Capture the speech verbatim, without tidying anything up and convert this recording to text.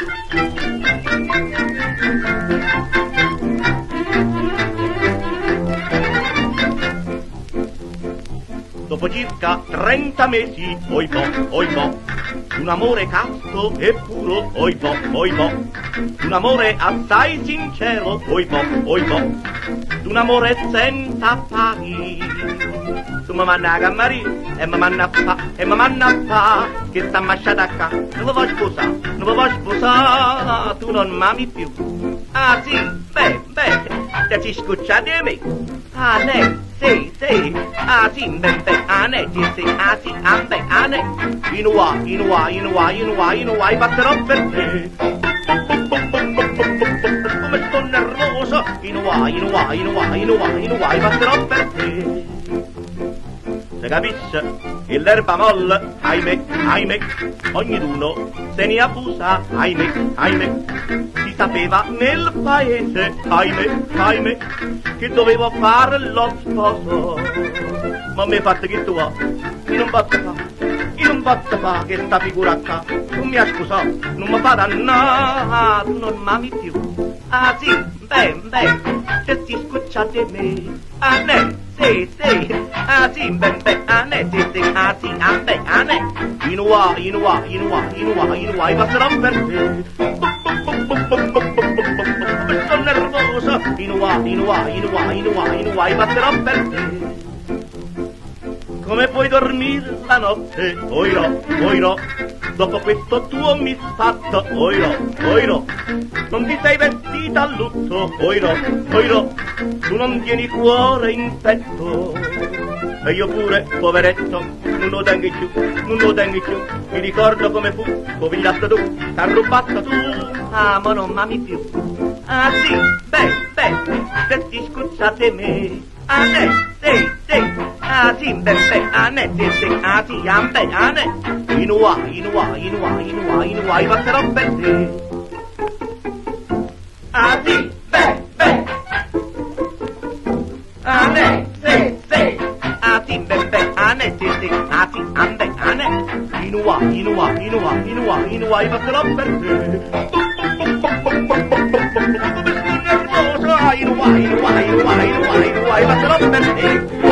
Dopo circa trenta mesi, oibò, oibò, un amore casto e puro, oibò, oibò, un amore assai sincero, oibò, oibò, un amore senza pari. Tu mi manna a gammarì e mi manna a fa, e mi manna a fa, che sta masciata qua, non mi vuoi sposare, non mi vuoi sposare, tu non m'ami più. Ah sì, beh, beh, te ci scucciate di me, ah ne. Sì, sì, ah sì, beh, beh, ah ne, sì, sì, ah sì, ah beh, ah ne. Inua, inua, inua, inua, inua, batterò per te. Come sto nervoso, inua, inua, inua, inua, inua, batterò per te. Se capisce, che l'erba molle, ahimè, ahimè, ognuno se ne abusa, ahimè, ahimè. Si sapeva nel paese, ahimè, ahimè, che dovevo fare lo sposo. Ma mi hai fatto che tu hai, io non posso fare, io non posso fare che sta figura qua. Non mi ha scusato, non mi fa dannare, tu non m'ami più. Ah sì, beh, beh, se si scucciate me, ah ne, sì, sì, ah sì, beh, beh, ah ne, sì, sì, ah sì, ah beh, ah ne. Inua, inua, inua, inua, inua, e passerò per te. Sono nervosa, inua, inua, inua, inua, inua, e passerò per te. Come puoi dormire la notte, oirò, oirò, dopo questo tuo misfatto, oirò, oirò, non ti sei vestita a lutto, oirò, oirò, tu non tieni cuore in petto, e io pure, poveretto, non lo tengo più, non lo tengo più, mi ricordo come fu, povigliato tu, t'ha rubato tu, ah, ma non m'ami più, ah sì, beh, beh, se ti scucciate me, ah ne, sì, sì, ah sì, beh, beh, ah ne, sì, sì, ah sì, ah beh, ah ne, inua, inua, inua, inua, inua, e passerò per te. Ah sì, beh, beh, ah ne, sì, sì, ah sì, beh, beh, ah ne, sì, sì, ah sì, ah beh, ah ne, inua, inua, inua, inua, inua, e passerò per te. Inua, inua, inua, inua, inua, inua, e passerò per te.